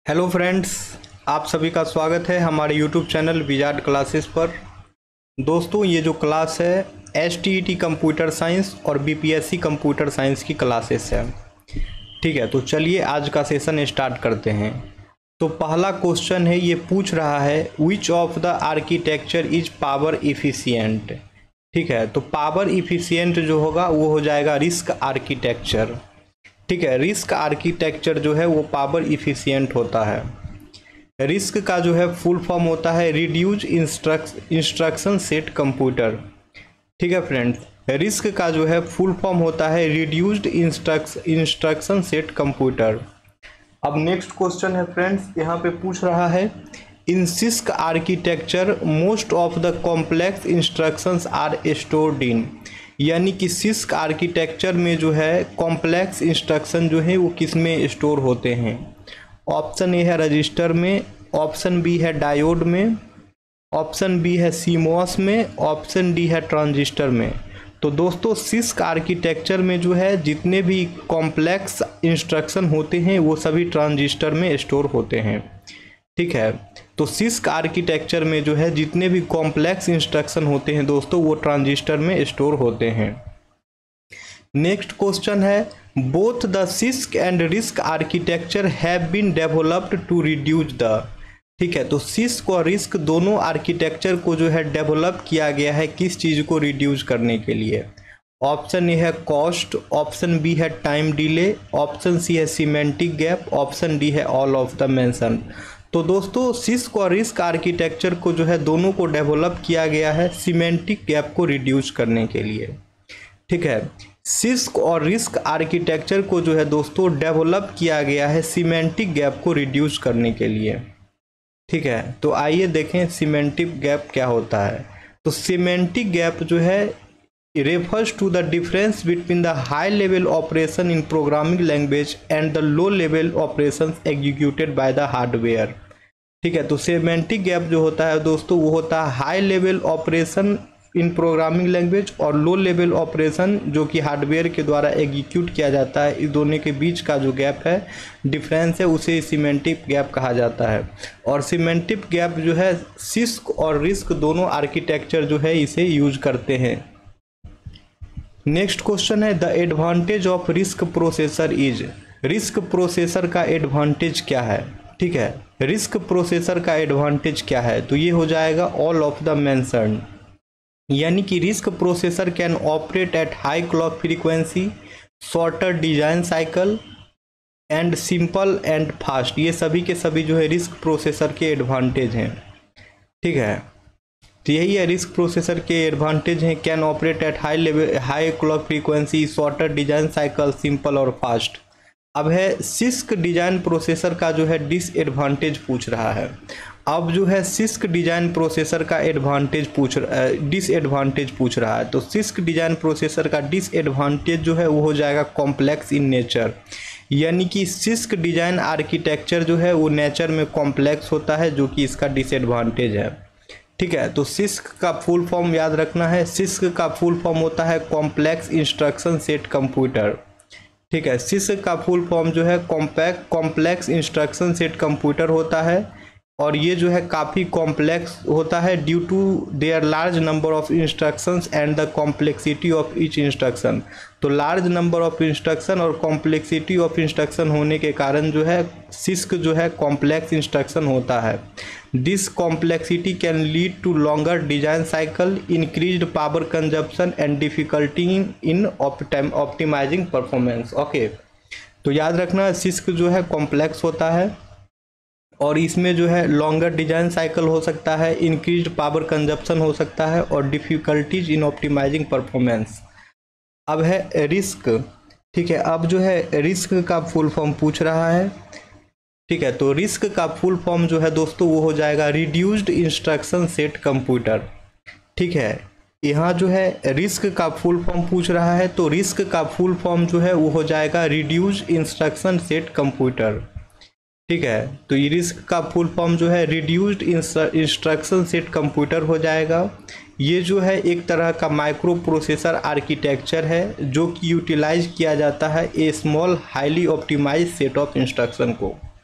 Hello friends, आप सभी का स्वागत है हमारे यूट्यूब चैनल विजार्ड क्लासेस पर। दोस्तों, ये जो क्लास है STET कंप्यूटर साइंस और BPSC कंप्यूटर साइंस की क्लासेस है। ठीक है, तो चलिए आज का सेशन स्टार्ट करते हैं। तो पहला क्वेश्चन है, ये पूछ रहा है which of the architecture is power efficient. ठीक है, तो पावर इफिशिएंट जो होगा वो हो जाएगा रिस्क आर्किटेक्चर। ठीक है, रिस्क आर्किटेक्चर जो है वो पावर इफिशिएंट होता है। रिस्क का जो है फुल फॉर्म होता है रिड्यूज इंस्ट्रक्शन सेट कंप्यूटर। ठीक है फ्रेंड्स, रिस्क का जो है फुल फॉर्म होता है रिड्यूस्ड इंस्ट्रक्शन सेट कंप्यूटर। अब नेक्स्ट क्वेश्चन है फ्रेंड्स, यहाँ पे पूछ रहा है in CISC architecture most of the complex instructions are stored in. यानी कि सिस्क आर्किटेक्चर में जो है कॉम्प्लेक्स इंस्ट्रक्शन जो है वो किस में स्टोर होते हैं। ऑप्शन ए है रजिस्टर में, ऑप्शन बी है डायोड में, ऑप्शन बी है सीमॉस में, ऑप्शन डी है ट्रांजिस्टर में। तो दोस्तों, सिस्क आर्किटेक्चर में जो है जितने भी कॉम्प्लेक्स इंस्ट्रक्शन होते हैं वो सभी ट्रांजिस्टर में स्टोर होते हैं। ठीक है, तो सिस्क आर्किटेक्चर में जो है जितने भी कॉम्प्लेक्स इंस्ट्रक्शन होते हैं दोस्तों वो ट्रांजिस्टर में स्टोर होते हैं। नेक्स्ट क्वेश्चन है both the CISC and RISC architecture have been developed to reduce the. ठीक है, तो सिस्क और रिस्क दोनों आर्किटेक्चर को जो है डेवलप किया गया है किस चीज़ को रिड्यूस करने के लिए। ऑप्शन ए है कॉस्ट, ऑप्शन बी है टाइम डिले, ऑप्शन सी है सीमेंटिक गैप, ऑप्शन डी है ऑल ऑफ द मेंशन। तो दोस्तों, सिस्क और रिस्क आर्किटेक्चर को जो है दोनों को डेवलप किया गया है सीमेंटिक गैप को रिड्यूस करने के लिए। ठीक है, सिस्क और रिस्क आर्किटेक्चर को जो है दोस्तों डेवलप किया गया है सीमेंटिक गैप को रिड्यूस करने के लिए। ठीक है, तो आइए देखें सीमेंटिक गैप क्या होता है। तो सीमेंटिक गैप जो है refers to the difference between the high level operation in programming language and the low level operations executed by the hardware। ठीक है, तो सेमेंटिक गैप जो होता है दोस्तों वो होता है high level operation in programming language और लो लेवल ऑपरेशन जो कि हार्डवेयर के द्वारा एग्जीक्यूट किया जाता है। इस दोनों के बीच का जो गैप है, डिफरेंस है, उसे सीमेंटिक गैप कहा जाता है। और सीमेंटिक गैप जो है सिस्क और रिस्क दोनों आर्किटेक्चर जो है इसे यूज करते हैं। नेक्स्ट क्वेश्चन है the advantage of RISC processor is. RISC processor का एडवांटेज क्या है। ठीक है, रिस्क प्रोसेसर का एडवांटेज क्या है, तो ये हो जाएगा ऑल ऑफ द मेंशन्ड। यानी कि RISC processor can operate at high clock frequency, shorter design cycle and simple and fast. ये सभी के सभी जो है रिस्क प्रोसेसर के एडवांटेज हैं। ठीक है, तो यही है रिस्क प्रोसेसर के एडवांटेज हैं, can operate at high clock frequency, shorter design cycle, simple और फास्ट। अब है सिस्क डिजाइन प्रोसेसर का जो है डिसएडवांटेज पूछ रहा है। अब जो है सिस्क डिजाइन प्रोसेसर का डिसएडवांटेज पूछ रहा है। तो सिस्क डिजाइन प्रोसेसर का डिसएडवांटेज जो है वो हो जाएगा कॉम्प्लेक्स इन नेचर। यानी कि सिस्क डिजाइन आर्किटेक्चर जो है वो नेचर में कॉम्प्लेक्स होता है, जो कि इसका डिसएडवांटेज है। ठीक है, तो सिस्क का फुल फॉर्म याद रखना है, सिस्क का फुल फॉर्म होता है कॉम्प्लेक्स इंस्ट्रक्शन सेट कंप्यूटर। ठीक है, सिस्क का फुल फॉर्म जो है कॉम्प्लेक्स इंस्ट्रक्शन सेट कंप्यूटर होता है और ये जो है काफ़ी कॉम्प्लेक्स होता है due to their large number of instructions and the complexity of each instruction. तो लार्ज नंबर ऑफ इंस्ट्रक्शन और कॉम्प्लेक्सिटी ऑफ इंस्ट्रक्शन होने के कारण जो है सिस्क जो है कॉम्प्लेक्स इंस्ट्रक्शन होता है। This complexity can lead to longer design cycle, increased power consumption and difficulty in optimizing performance. Okay, तो याद रखना सिस्क जो है कॉम्प्लेक्स होता है और इसमें जो है लॉन्गर डिजाइन साइकिल हो सकता है, इंक्रीज्ड पावर कंजप्शन हो सकता है और डिफ़िकल्टीज इन ऑप्टिमाइजिंग परफॉर्मेंस। अब है रिस्क। ठीक है, अब जो है रिस्क का फुल फॉर्म पूछ रहा है। ठीक है, तो रिस्क का फुल फॉर्म जो है दोस्तों वो हो जाएगा रिड्यूस्ड इंस्ट्रक्शन सेट कंप्यूटर। ठीक है, यहाँ जो है रिस्क का फुल फॉर्म पूछ रहा है, तो रिस्क का फुल फॉर्म जो है वो हो जाएगा रिड्यूस्ड इंस्ट्रक्शन सेट कंप्यूटर। ठीक है, तो ये रिस्क का फुल फॉर्म जो है रिड्यूस्ड इंस्ट्रक्शन सेट कंप्यूटर हो जाएगा। ये जो है एक तरह का माइक्रो प्रोसेसर आर्किटेक्चर है जो कि यूटिलाइज किया जाता है a small highly optimize set of instruction को।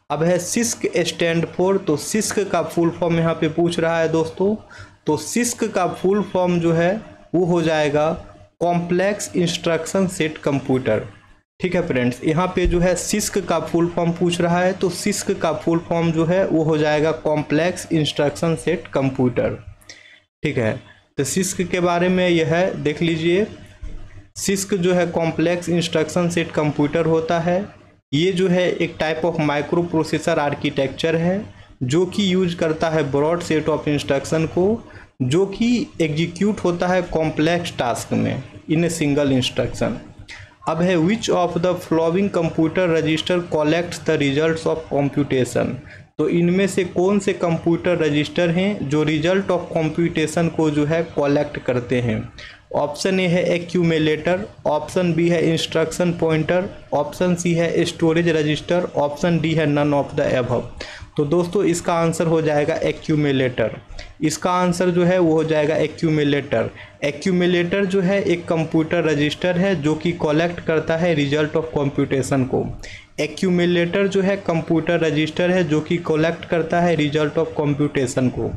अब है सिस्क स्टैंड फॉर, तो सिस्क का फुल फॉर्म यहाँ पे पूछ रहा है दोस्तों। तो सिस्क का फुल फॉर्म जो है वो हो जाएगा कॉम्प्लेक्स इंस्ट्रक्शन सेट कंप्यूटर। ठीक है फ्रेंड्स, यहाँ पे जो है सिस्क का फुल फॉर्म पूछ रहा है, तो सिस्क का फुल फॉर्म जो है वो हो जाएगा कॉम्प्लेक्स इंस्ट्रक्शन सेट कंप्यूटर। ठीक है, तो सिस्क के बारे में यह है, देख लीजिए। सिस्क जो है कॉम्प्लेक्स इंस्ट्रक्शन सेट कंप्यूटर होता है। ये जो है एक type of microprocessor architecture है जो कि यूज करता है ब्रॉड सेट ऑफ इंस्ट्रक्शन को, जो कि एग्जीक्यूट होता है कॉम्प्लेक्स टास्क में इन ए सिंगल इंस्ट्रक्शन। अब है which of the following computer register collects the results of computation. तो इनमें से कौन से कंप्यूटर रजिस्टर हैं जो रिजल्ट ऑफ कंप्यूटेशन को जो है कलेक्ट करते हैं। ऑप्शन ए है एक्यूमुलेटर, ऑप्शन बी है इंस्ट्रक्शन पॉइंटर, ऑप्शन सी है स्टोरेज रजिस्टर, ऑप्शन डी है नन ऑफ द अबव। तो दोस्तों इसका आंसर हो जाएगा एक्यूमुलेटर। इसका आंसर जो है वो हो जाएगा एक्यूमुलेटर। एक्यूमुलेटर जो है एक कंप्यूटर रजिस्टर है जो कि कलेक्ट करता है रिजल्ट ऑफ कंप्यूटेशन को। एक्यूमुलेटर जो है कंप्यूटर रजिस्टर है जो कि कलेक्ट करता है रिजल्ट ऑफ कंप्यूटेशन को।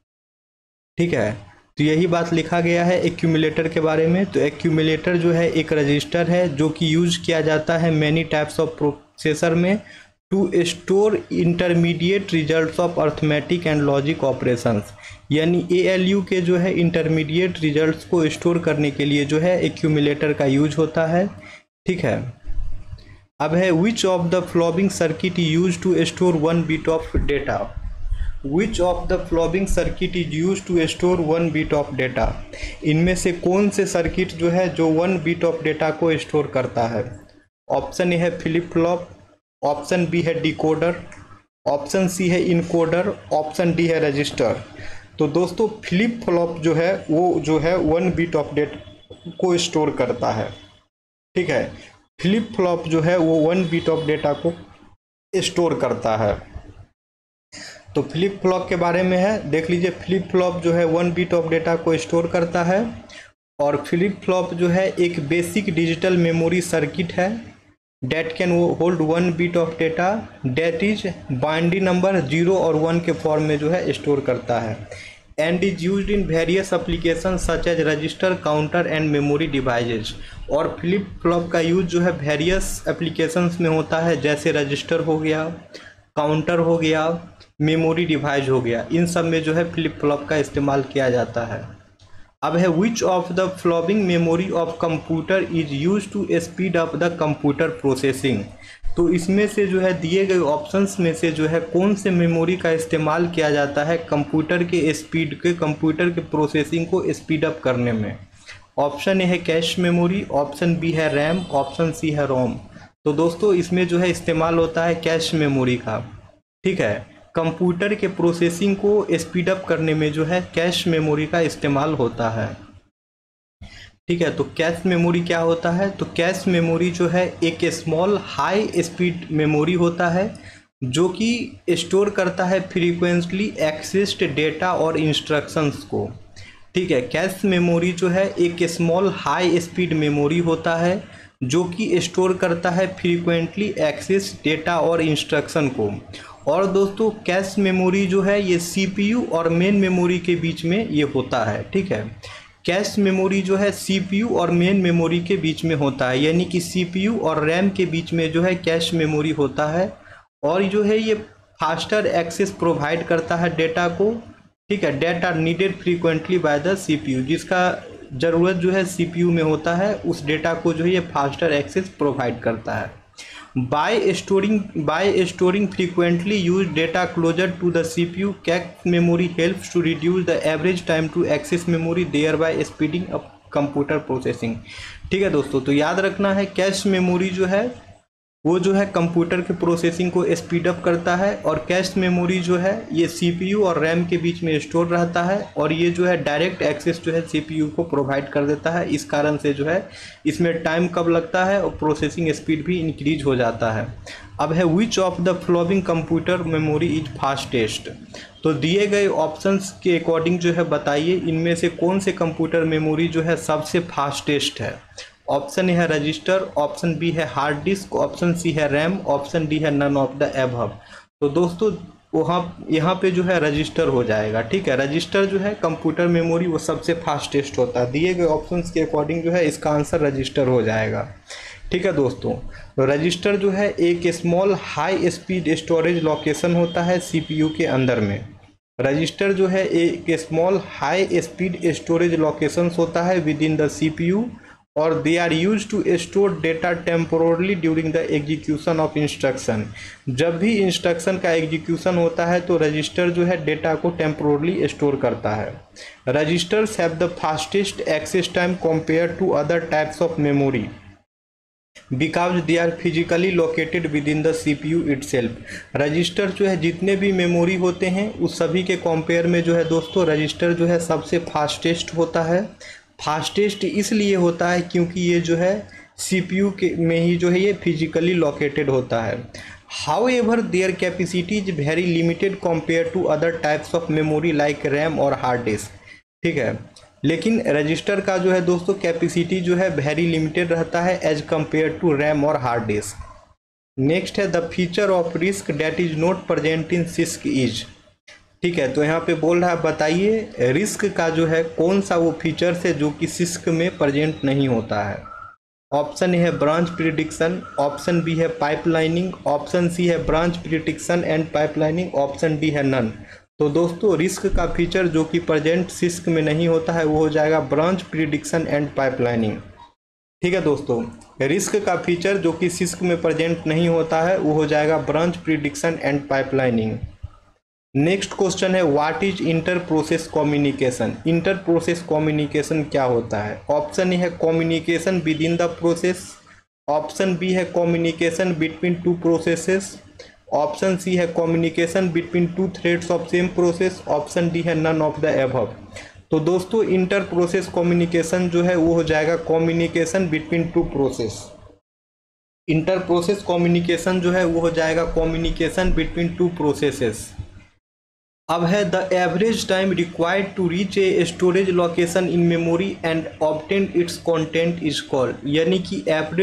ठीक है, तो यही बात लिखा गया है एक्यूमुलेटर के बारे में। तो एक्यूमुलेटर जो है एक रजिस्टर है जो कि यूज किया जाता है मैनी टाइप्स ऑफ प्रोसेसर में to store intermediate results of arithmetic and logic operations. यानी ALU के जो है इंटरमीडिएट रिजल्ट्स को स्टोर करने के लिए जो है एक्यूमुलेटर का यूज होता है। ठीक है, अब है which of the following circuit use to store 1 bit of data. Which of the following circuit is use to store 1 bit of data. इनमें से कौन से सर्किट जो है जो 1 बिट ऑफ डेटा को स्टोर करता है। ऑप्शन ए है फ्लिप फ्लॉप, ऑप्शन बी है डिकोडर, ऑप्शन सी है इनकोडर, ऑप्शन डी है रजिस्टर। तो दोस्तों फ्लिप फ्लॉप जो है वो जो है 1 बिट ऑफ डेटा को स्टोर करता है। ठीक है, फ्लिप फ्लॉप जो है वो 1 बिट ऑफ डेटा को स्टोर करता है। तो फ्लिप फ्लॉप के बारे में है, देख लीजिए। फ्लिप फ्लॉप जो है 1 बिट ऑफ डेटा को स्टोर करता है। और फ्लिप फ्लॉप जो है एक बेसिक डिजिटल मेमोरी सर्किट है that can hold 1 bit of data that is binary number 0 और 1 के फॉर्म में जो है स्टोर करता है। And is used in various application such as register, counter and memory devices. और फ्लिप फ्लॉप का यूज जो है वेरियस एप्लीकेशंस में होता है, जैसे रजिस्टर हो गया, काउंटर हो गया, मेमोरी डिवाइस हो गया, इन सब में जो है फ्लिप फ्लॉप का इस्तेमाल किया जाता है। अब है which of the following memory of computer is use to speed up the computer processing. तो इसमें से जो है दिए गए ऑप्शंस में से जो है कौन से मेमोरी का इस्तेमाल किया जाता है कंप्यूटर के स्पीड के कंप्यूटर के प्रोसेसिंग को स्पीड अप करने में। ऑप्शन ए है कैश मेमोरी, ऑप्शन बी है रैम, ऑप्शन सी है रोम। तो दोस्तों इसमें जो है इस्तेमाल होता है कैश मेमोरी का। ठीक है, कंप्यूटर के प्रोसेसिंग को स्पीड अप करने में जो है कैश मेमोरी का इस्तेमाल होता है। ठीक है, तो कैश मेमोरी क्या होता है। तो कैश मेमोरी जो है एक स्मॉल हाई स्पीड मेमोरी होता है जो कि स्टोर करता है फ्रीक्वेंटली एक्सेस्ड डेटा और इंस्ट्रक्शंस को। ठीक है, कैश मेमोरी जो है एक स्मॉल हाई स्पीड मेमोरी होता है जो कि स्टोर करता है फ्रीक्वेंटली एक्सेस डेटा और इंस्ट्रक्शन को। और दोस्तों कैश मेमोरी जो है ये CPU और मेन मेमोरी के बीच में ये होता है। ठीक है, कैश मेमोरी जो है CPU और मेन मेमोरी के बीच में होता है, यानी कि CPU और रैम के बीच में जो है कैश मेमोरी होता है। और जो है ये फास्टर एक्सेस प्रोवाइड करता है डेटा को। ठीक है, data needed frequently by the CPU, जिसका ज़रूरत जो है CPU में होता है उस डेटा को जो है ये फास्टर एक्सेस प्रोवाइड करता है। By storing frequently used data closer to the CPU, cache memory helps to reduce the average time to access memory, thereby speeding up computer processing। ठीक है दोस्तों, तो याद रखना है कैश मेमोरी जो है वो जो है कंप्यूटर के प्रोसेसिंग को स्पीड अप करता है। और कैश मेमोरी जो है ये CPU और रैम के बीच में स्टोर रहता है और ये जो है डायरेक्ट एक्सेस जो है CPU को प्रोवाइड कर देता है। इस कारण से जो है इसमें टाइम कम लगता है और प्रोसेसिंग स्पीड भी इंक्रीज हो जाता है। अब है which of the following computer memory is fastest. तो दिए गए ऑप्शंस के अकॉर्डिंग जो है बताइए इनमें से कौन से कंप्यूटर मेमोरी जो है सबसे फास्टेस्ट है। ऑप्शन ए है रजिस्टर, ऑप्शन बी है हार्ड डिस्क, ऑप्शन सी है रैम, ऑप्शन डी है नन ऑफ द अबव। तो दोस्तों वहाँ यहाँ पे जो है रजिस्टर हो जाएगा। ठीक है, रजिस्टर जो है कंप्यूटर मेमोरी वो सबसे फास्टेस्ट होता है। दिए गए ऑप्शंस के अकॉर्डिंग जो है इसका आंसर रजिस्टर हो जाएगा। ठीक है दोस्तों, तो रजिस्टर जो है एक small high speed storage location होता है सीपीयू के अंदर में। रजिस्टर जो है एक small high speed storage locations होता है विद इन द सीपीयू और they are use to store data temporarily during the execution of instruction. जब भी इंस्ट्रक्शन का एग्जीक्यूशन होता है तो रजिस्टर जो है डेटा को टेम्पोरली स्टोर करता है। Registers have the fastest access time compare to other types of memory because they are physically located within the CPU itself. Register जो है जितने भी मेमोरी होते हैं उस सभी के कंपेयर में जो है दोस्तों रजिस्टर जो है सबसे फास्टेस्ट होता है। फास्टेस्ट इसलिए होता है क्योंकि ये जो है सीपीयू के में ही जो है ये फिजिकली लोकेटेड होता है। However their capacity is very limited compare to other types of memory like RAM और हार्ड डिस्क। ठीक है, लेकिन रजिस्टर का जो है दोस्तों कैपेसिटी जो है वेरी लिमिटेड रहता है एज कंपेयर टू रैम और हार्ड डिस्क। नेक्स्ट है the feature of RISC that is not present in CISC is. ठीक है, तो यहाँ पे बोल रहा है बताइए रिस्क का जो है कौन सा वो फीचर्स है जो कि सिस्क में प्रेजेंट नहीं होता है। ऑप्शन ए है ब्रांच प्रिडिक्शन, ऑप्शन बी है पाइपलाइनिंग, ऑप्शन सी है branch prediction and pipelining, option D है नन। तो दोस्तों रिस्क का फीचर जो कि प्रेजेंट सिस्क में नहीं होता है वो हो जाएगा ब्रांच प्रिडिक्शन एंड पाइपलाइनिंग। ठीक है दोस्तों, रिस्क का फीचर जो कि सिस्क में प्रेजेंट नहीं होता है वो हो जाएगा branch prediction and pipelining. Next question है what is inter process communication. Inter process communication क्या होता है। ऑप्शन ए है communication within the process, option B है communication between two processes, option C है communication between two threads of same process, option D है none of the above. तो दोस्तों inter process communication जो है वो हो जाएगा communication between two process. Inter process communication जो है वो हो जाएगा कम्युनिकेशन बिटवीन टू प्रोसेसेस। अब है the average time required to reach a storage location in memory and obtain its content is called. यानी कि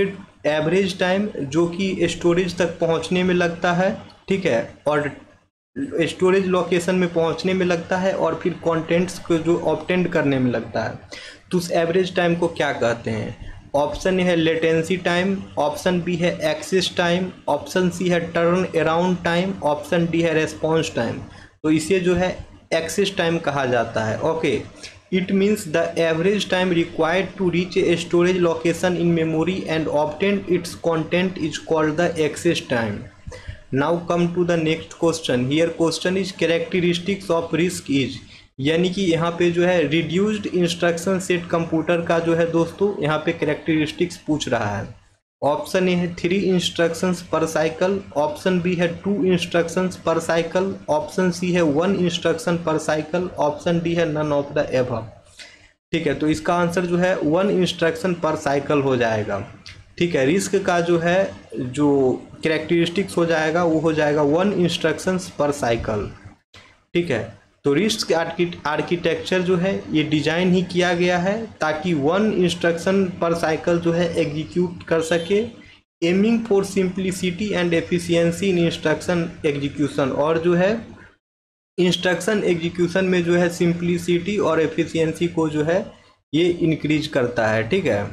एवरेज टाइम जो कि स्टोरेज तक पहुंचने में लगता है, ठीक है, और स्टोरेज लोकेशन में पहुंचने में लगता है और फिर कंटेंट्स को जो ऑब्टेन करने में लगता है, तो उस एवरेज टाइम को क्या कहते हैं। ऑप्शन ए है लेटेंसी टाइम, ऑप्शन बी है एक्सेस टाइम, ऑप्शन सी है turn around time, option D है रेस्पॉन्स टाइम। तो इसे जो है एक्सेस टाइम कहा जाता है। Okay, it means the average time required to reach a storage location in memory and obtain its content is called the access time. Now come to the next question. Here question is characteristics of RISC is. यानी कि यहाँ पे जो है reduced instruction set computer का जो है दोस्तों यहाँ पे कैरेक्टरिस्टिक्स पूछ रहा है। ऑप्शन ए है 3 इंस्ट्रक्शंस पर साइकिल, ऑप्शन बी है 2 इंस्ट्रक्शंस पर साइकिल, ऑप्शन सी है 1 instruction per cycle, option D है नन ऑफ द एबव। ठीक है, तो इसका आंसर जो है 1 इंस्ट्रक्शन पर साइकिल हो जाएगा। ठीक है, रिस्क का जो है जो कैरेक्टरिस्टिक्स हो जाएगा वो हो जाएगा 1 इंस्ट्रक्शंस पर साइकिल। ठीक है, तो रिस्क आर्किटेक्चर जो है ये डिजाइन ही किया गया है ताकि 1 इंस्ट्रक्शन पर साइकिल जो है एग्जीक्यूट कर सके, aiming for simplicity and efficiency in instruction execution. और जो है इंस्ट्रक्शन एग्जीक्यूशन में जो है सिंप्लिसिटी और एफिशिएंसी को जो है ये इंक्रीज करता है। ठीक है,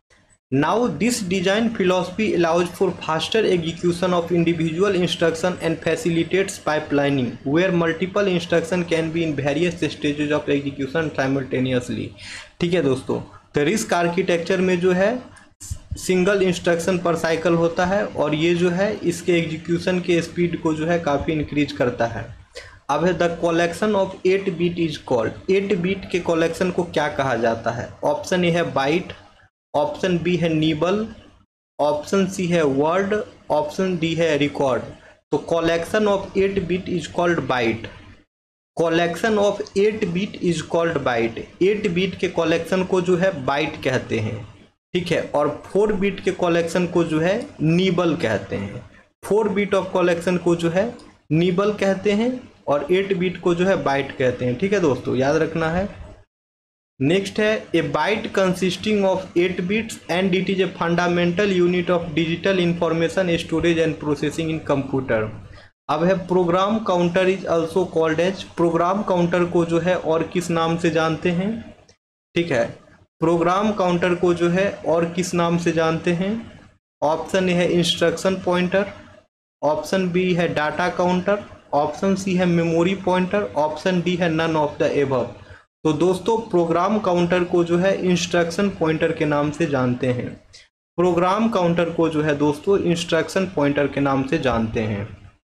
now this design philosophy allows for faster execution of individual instruction and facilitates pipelining where multiple instruction can be in various stages of execution simultaneously. ठीक है दोस्तों, तो रिस्क आर्किटेक्चर में जो है सिंगल इंस्ट्रक्शन पर साइकिल होता है और ये जो है इसके एग्जीक्यूशन के स्पीड को जो है काफ़ी इंक्रीज करता है। अब है the collection of 8 bit is called. 8 bit के कलेक्शन को क्या कहा जाता है। ऑप्शन ए है बाइट, ऑप्शन बी है नीबल, ऑप्शन सी है वर्ड, ऑप्शन डी है रिकॉर्ड। तो collection of 8 bit is called byte. Collection of 8 bit is called byte. 8 bit के कलेक्शन को जो है बाइट कहते हैं। ठीक है, और 4 बीट के कलेक्शन को जो है नीबल कहते हैं। 4 बीट ऑफ कलेक्शन को जो है नीबल कहते हैं और 8 बीट को जो है बाइट कहते हैं। ठीक है दोस्तों, याद रखना है। नेक्स्ट है a byte consisting of 8 bits and it is a fundamental unit of digital information storage and processing in computer. अब है program counter is also called as, program counter को जो है और किस नाम से जानते हैं, ठीक है, प्रोग्राम काउंटर को जो है और किस नाम से जानते हैं। ऑप्शन ए है इंस्ट्रक्शन पॉइंटर, ऑप्शन बी है डाटा काउंटर, ऑप्शन सी है मेमोरी पॉइंटर, ऑप्शन डी है नन ऑफ द एबव। तो दोस्तों प्रोग्राम काउंटर को जो है इंस्ट्रक्शन पॉइंटर के नाम से जानते हैं, प्रोग्राम काउंटर को जो है दोस्तों इंस्ट्रक्शन पॉइंटर के नाम से जानते हैं,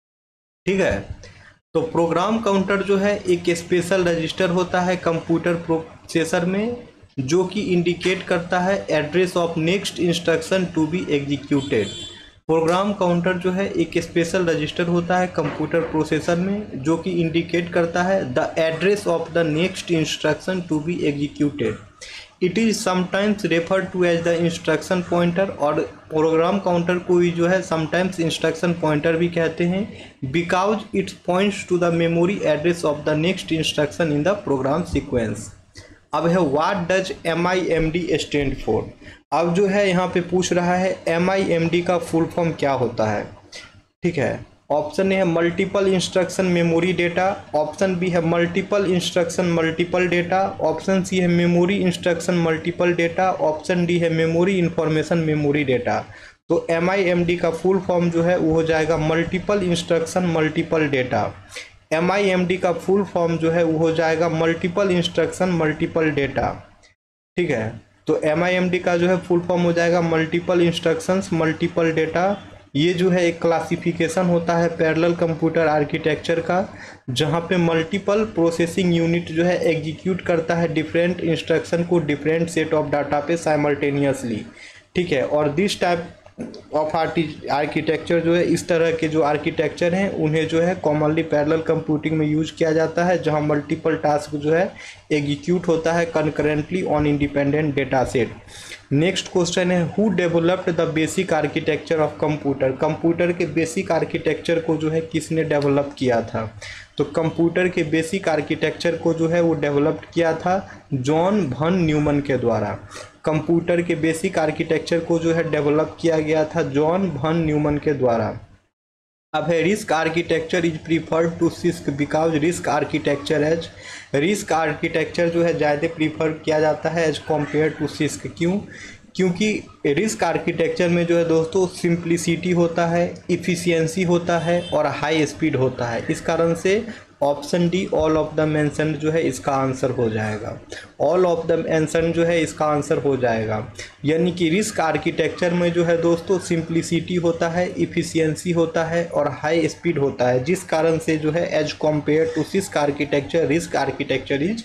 ठीक है। तो प्रोग्राम काउंटर जो है एक स्पेशल रजिस्टर होता है कंप्यूटर प्रोसेसर में, जो कि इंडिकेट करता है address of next instruction to be executed. Program counter जो है एक स्पेशल रजिस्टर होता है कंप्यूटर प्रोसेसर में, जो कि इंडिकेट करता है the address of the next instruction to be executed. It is sometimes refer to as the instruction pointer, और प्रोग्राम काउंटर को ही जो है समटाइम्स इंस्ट्रक्शन पॉइंटर भी कहते हैं, because its points to the memory address of the next instruction in the program sequence. अब है what does MIMD stand for. अब जो है यहाँ पे पूछ रहा है MIMD का फुल फॉर्म क्या होता है, ठीक है। ऑप्शन ए है multiple instruction memory data, option B है multiple instruction multiple data, option C है memory instruction multiple data, option D है मेमोरी इंफॉर्मेशन मेमोरी डेटा। तो MIMD का फुल फॉर्म जो है वो हो जाएगा multiple instruction multiple data. MIMD का फुल फॉर्म जो है वो हो जाएगा मल्टीपल इंस्ट्रक्शन मल्टीपल डेटा, ठीक है। तो MIMD का जो है फुल फॉर्म हो जाएगा मल्टीपल इंस्ट्रक्शंस मल्टीपल डेटा। ये जो है एक क्लासिफिकेशन होता है पैरेलल कंप्यूटर आर्किटेक्चर का, जहाँ पे मल्टीपल प्रोसेसिंग यूनिट जो है एग्जीक्यूट करता है डिफरेंट इंस्ट्रक्शन को डिफरेंट सेट ऑफ डाटा पे साइमल्टेनियसली, ठीक है। और दिस टाइप ऑफ आर्किटेक्चर जो है, इस तरह के जो आर्किटेक्चर हैं उन्हें जो है कॉमनली पैरेलल कंप्यूटिंग में यूज किया जाता है, जहां मल्टीपल टास्क जो है एग्जीक्यूट होता है concurrently on independent data set. Next question है who developed the basic architecture of computer. Computer के बेसिक आर्किटेक्चर को जो है किसने डेवलप किया था। तो कंप्यूटर के बेसिक आर्किटेक्चर को जो है वो डेवलप किया था जॉन वॉन न्यूमन के द्वारा। कंप्यूटर के बेसिक आर्किटेक्चर को जो है डेवलप किया गया था जॉन वॉन न्यूमन के द्वारा। अब है RISC architecture is preferred to CISC because RISC architecture जो है ज़्यादा प्रीफर किया जाता है एज कम्पेयर टू सिस्क। क्यों? क्योंकि रिस्क आर्किटेक्चर में जो है दोस्तों सिंप्लिसिटी होता है, इफ़िशियंसी होता है और हाई स्पीड होता है। इस कारण से option D all of the mention जो है इसका आंसर हो जाएगा। ऑल ऑफ द मेंशन जो है इसका आंसर हो जाएगा। यानी कि रिस्क आर्किटेक्चर में जो है दोस्तों सिंप्लिसिटी होता है, इफ़िशियंसी होता है और हाई स्पीड होता है, जिस कारण से जो है as compare to CISC architecture RISC architecture is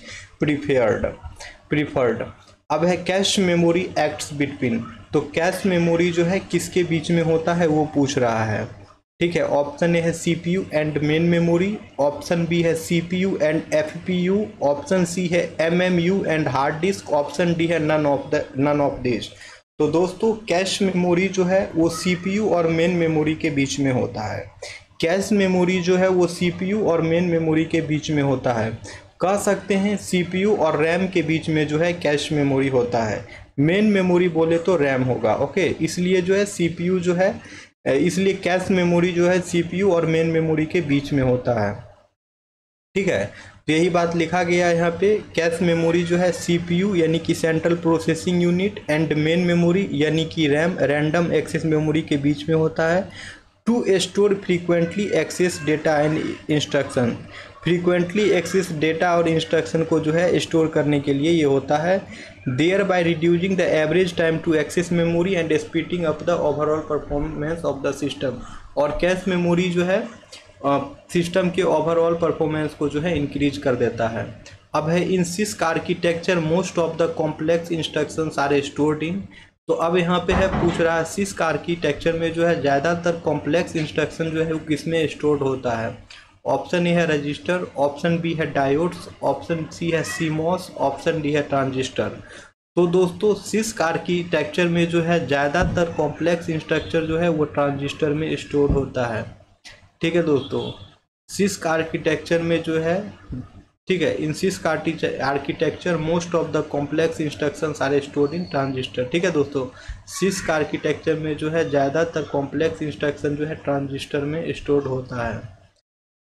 preferred. अब है कैश मेमोरी एक्ट्स बिटवीन। तो कैश मेमोरी जो है किसके बीच में होता है वो पूछ रहा है, ठीक है। ऑप्शन ए है CPU and main memory, option B है CPU and FPU, option C है MMU and hard disk, option D है नन ऑफ दिस। तो दोस्तों कैश मेमोरी जो है वो CPU और मेन मेमोरी के बीच में होता है। कैश मेमोरी जो है वो CPU और मेन मेमोरी के बीच में होता है। कह सकते हैं CPU और रैम के बीच में जो है कैश मेमोरी होता है। मेन मेमोरी बोले तो रैम होगा, ओके। इसलिए जो है CPU जो है, इसलिए कैश मेमोरी जो है CPU और मेन मेमोरी के बीच में होता है, ठीक है। तो यही बात लिखा गया है यहाँ पे। कैश मेमोरी जो है CPU यानी कि central processing unit and main memory यानी कि रैम रैंडम एक्सेस मेमोरी के बीच में होता है। To store frequently access data and instruction. Frequently access data और इंस्ट्रक्शन को जो है स्टोर करने के लिए ये होता है। There by reducing the average time to access memory and speeding up the overall performance of the system. और कैश मेमोरी जो है सिस्टम के ओवरऑल परफॉर्मेंस को जो है इंक्रीज कर देता है। अब है in CISC architecture most of the complex instructions are stored in. तो अब यहाँ पे है पूछ रहा है सिस्क आर्किटेक्चर में जो है ज़्यादातर कॉम्प्लेक्स इंस्ट्रक्शन जो है वो किस में स्टोर्ड होता है। ऑप्शन ए है रजिस्टर, ऑप्शन बी है डायोड्स, ऑप्शन सी है CMOS, ऑप्शन डी है ट्रांजिस्टर। तो दोस्तों सिस्क आर्किटेक्चर में जो है ज़्यादातर कॉम्प्लेक्स इंस्ट्रक्चर जो है वो ट्रांजिस्टर में स्टोर होता है, ठीक है दोस्तों। सिस्क आर्किटेक्चर में जो है, ठीक है, in CISC architecture most of the complex instructions are stored in transistor, ठीक है दोस्तों। सिस्क आर्किटेक्चर में जो है ज़्यादातर कॉम्प्लेक्स इंस्ट्रक्शन जो है ट्रांजिस्टर में स्टोर्ड होता है।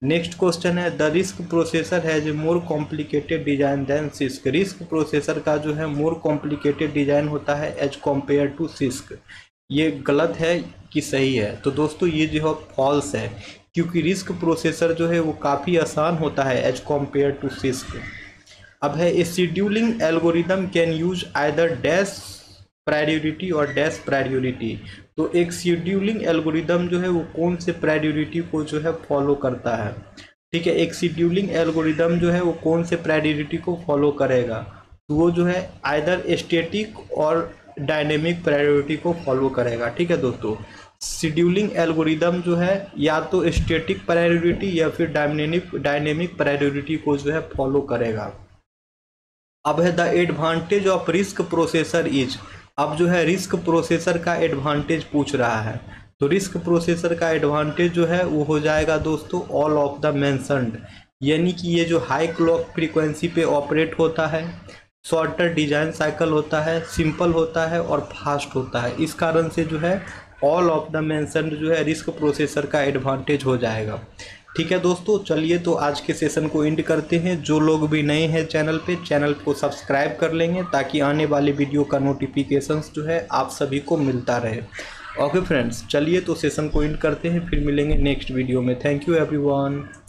नेक्स्ट क्वेश्चन है, the RISC processor has a more complicated design than CISC. RISC processor का जो है मोर कॉम्प्लिकेटेड डिजाइन होता है एज कम्पेयर टू सिस्क। ये गलत है कि सही है? तो दोस्तों ये जो है फॉल्स है, क्योंकि रिस्क प्रोसेसर जो है वो काफ़ी आसान होता है एज कम्पेयर टू सिस्क। अब है, a scheduling algorithm can use either dash priority और डैश प्रायोरिटी। तो एक शेड्यूलिंग एल्गोरिदम जो है वो कौन से प्रायोरिटी को जो है फॉलो करता है? ठीक है, एक शेड्यूलिंग एल्गोरिदम जो है वो कौन से प्रायोरिटी को फॉलो करेगा? तो वो जो है आइदर स्टैटिक और डायनेमिक प्रायोरिटी को फॉलो करेगा। ठीक है दोस्तों, शेड्यूलिंग एल्गोरिदम जो है या तो स्टैटिक प्रायोरिटी या फिर डायनेमिक प्रायोरिटी को जो है फॉलो करेगा। अब है, the advantage of RISC processor is. अब जो है रिस्क प्रोसेसर का एडवांटेज पूछ रहा है, तो रिस्क प्रोसेसर का एडवांटेज जो है वो हो जाएगा दोस्तों ऑल ऑफ द मेंशन्ड। यानी कि ये जो हाई क्लॉक फ्रीक्वेंसी पे ऑपरेट होता है, शॉर्टर डिजाइन साइकिल होता है, सिंपल होता है और फास्ट होता है। इस कारण से जो है ऑल ऑफ द मेंशन्ड जो है रिस्क प्रोसेसर का एडवांटेज हो जाएगा। ठीक है दोस्तों, चलिए तो आज के सेशन को एंड करते हैं। जो लोग भी नए हैं चैनल को सब्सक्राइब कर लेंगे ताकि आने वाले वीडियो का नोटिफिकेशंस जो है आप सभी को मिलता रहे। ओके फ्रेंड्स, चलिए तो सेशन को एंड करते हैं, फिर मिलेंगे नेक्स्ट वीडियो में। Thank you everyone.